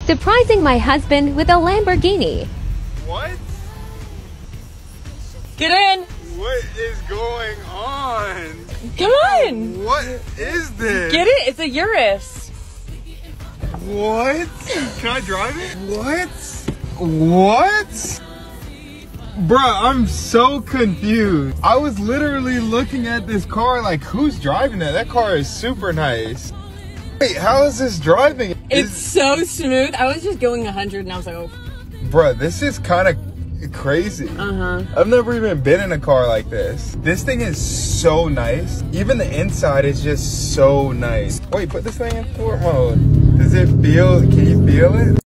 Surprising my husband with a Lamborghini. What? Get in. What is going on? Come on. What is this? Get it? It's a Urus. What? Can I drive it? What? What? Bruh, I'm so confused. I was literally looking at this car like, who's driving that? That car is super nice. Wait, how is this driving? It's so smooth. I was just going 100 and I was like, oh. Bruh, this is kind of crazy. I've never even been in a car like this. This thing is so nice. Even the inside is just so nice. Wait, put this thing in sport mode. Does it feel, can you feel it?